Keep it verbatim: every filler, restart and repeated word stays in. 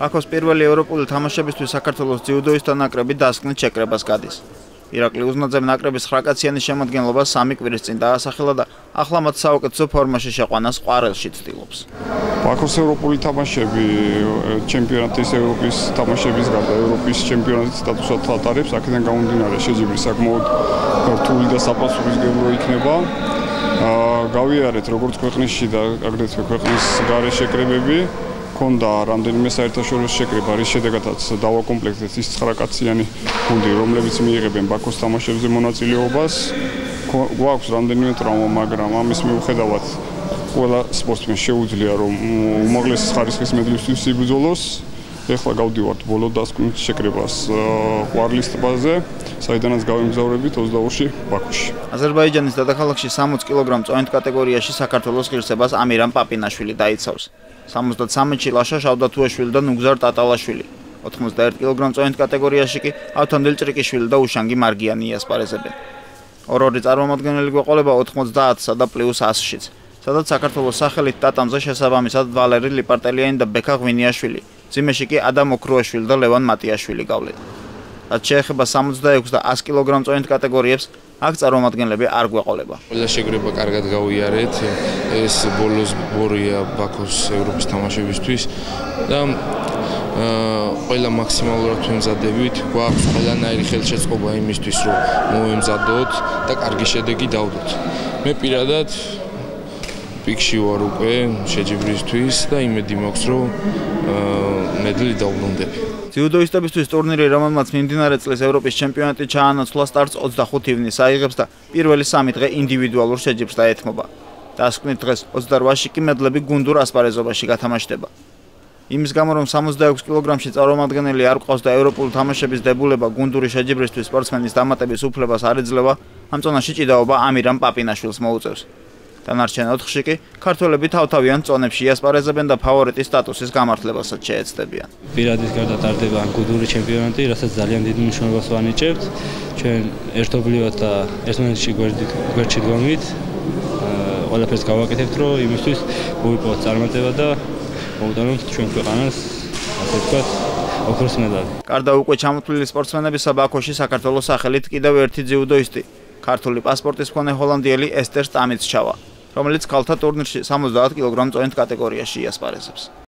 ბაქოს პირველი ევროპული თამაშებისთვის საქართველოს ძიუდოისტთა ნაკრები დასკვნით შეკრებას გადის. ირაკლი უზნაძემ ნაკრების ხრაკაციანის შემადგენლობა სამი კვირის წინ დაასახელა და ახლა მათ საუკეთესო ფორმაში შეყვანას ყვარელში ცდილობს. ბაქოს ევროპული თამაშები ჩემპიონატის ევროპის თამაშების გარდა ევროპის ჩემპიონატის სტატუსად ატარებს, აქედან გამომდინარე შეჯიბრი საკმაოდ რთული და საპასუხისმგებლო იქნება. გავიარეთ როგორც ქვეყნისში და აგრეთვე ქვეყნის გარე შეკრებები. Ქონდა რამდენიმე საერთაშორისო შეკრება, რის შედეგადაც დავაკომპლექტეთ ის ცხრაკაციანი გუნდი, რომლებიც მიიღებენ ბაქოს თამაშებზე მონაწილეობას. გვაქვს რამდენიმე ტრავმა, მაგრამ ამის მიუხედავად ყველა სპორტსმენს შეუძლია რომ უმაღლესი ხარისხის მედლისთვის იბრძოლოს. ეხლა გავდივართ ბოლო დასკვნით შეკრებას ყვარლის ტბაზე, საიდანაც გავემგზავრებით ოცდაორში ბაქოში. აზერბაიჯანის დედაქალაქში სამოცი კილოგრამ წონით კატეგორიაში საქართველოს ღირსებას ამირან პაპინაშვილი დაიცავს. სამოცდათრამეტში ლაშა შავდათუაშვილი და ნუგზარ ტატალაშვილი. ოთხმოცდაერთი კილოგრამ წონით კატეგორიაში კი ავთანდილ ჭრიკიშვილი და უშანგი მარგიანი იასპარეზებენ. ორ-ორი წარმომადგენელი გვეყოლება ოთხმოცდაათსა და პლუს ასშიც, სადაც საქართველოს სახელით ტატამზე შესაბამისად ვალერი ლიპარტელიანი და ბექა ღვინიაშვილი, ძიმეში კი ადამ ოქრუაშვილი და ლევან მატიაშვილი გავლენ. რაც შეეხება სამოცდაექვსი და ასი კილოგრამ წონით კატეგორიებს, აქ წარმომადგენლები არ გვეყოლება. ყველა შეკრება კარგად გავიარეთ, ეს ბოლოს ბორია ბაქოს ევროპის თამაშებისთვის და ყველა მაქსიმალურად ვემზადებით, გვაქვს ყველანაირი ხელშეწყობა იმისთვის, რომ მოვემზადოთ და კარგი შედეგი დავდოთ. მე პირადად პიკში ვარ უკვე შეჯიბრისთვის და იმედი მაქვს, რომ მედლი დავბრუნდები. ძიუდოისტებისთვის ტურნირი, რომელმაც მიმდინარე წლის ევროპის ჩემპიონატი ჩაანაცვლა, სტარტს ოცდახუთი ივნისს აიღებს და პირველი სამი დღე ინდივიდუალურ შეჯიბრს დაეთმობა. დასკვნით დღეს ოცდაოთხში კი მედლები გუნდურ ასპარეზობაში გათამაშდება. იმის გამო, რომ სამოცდაექვსი კილოგრამში წარმომადგენელი არ გვყავს და ევროპული თამაშების დებულება გუნდური შეჯიბრისთვის სპორტსმენის დამატების უფლებას არ ეძლევა, ამ წონაში ჭიდაობა ამირან პაპინაშვილს მოუწევს. დანარჩენ ოთხში კი ქართველები თავთავიან წონებში იასპარეზებენ და ფავორიტის სტატუსის გამართლებასაც შეეცდებიან. პირადის გარდა ტარდება გუნდური ჩემპიონატი, რასაც ძალიან დიდ მნიშვნელობას ვანიჭებთ. ჩვენ ერთობლივად და ერთმანეთში გვერდში დგომით, ყველაფერს გავაკეთებთ, რომ იმისთვის მოვიპოვოთ წარმატება და მოვუტანოთ ჩვენ ქვეყანას, ასე ვთქვათ, ოქროს მედალი. გარდა უკვე ჩამოთვლილი სპორტსმენებისა, ბაქოში საქართველოს სახელით კიდევ ერთი ძიუდოისტი, ქართული პასპორტის მქონე ჰოლანდიელი ესტერ სტამიც ჩავა, რომელიც ქალთა ტურნირში სამოცდაათ კილოგრამ წონით კატეგორიაში იასპარეზებს.